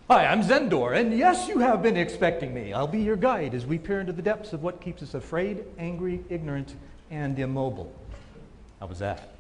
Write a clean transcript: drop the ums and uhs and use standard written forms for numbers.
Hi, I'm Zendor, and yes, you have been expecting me. I'll be your guide as we peer into the depths of what keeps us afraid, angry, ignorant, and immobile. How was that?